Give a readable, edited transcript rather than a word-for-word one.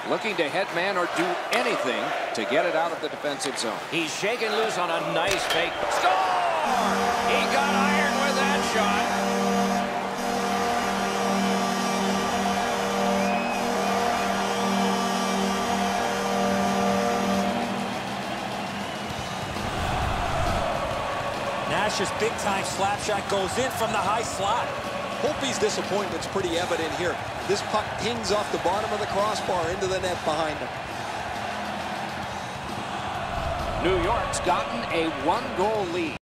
looking to head man or do anything to get it out of the defensive zone. He's shaken loose on a nice fake. Score! He got iron with that shot. Nash's big-time slap shot goes in from the high slot. Holtby's disappointment's pretty evident here. This puck pings off the bottom of the crossbar into the net behind him. New York's gotten a 1-goal lead.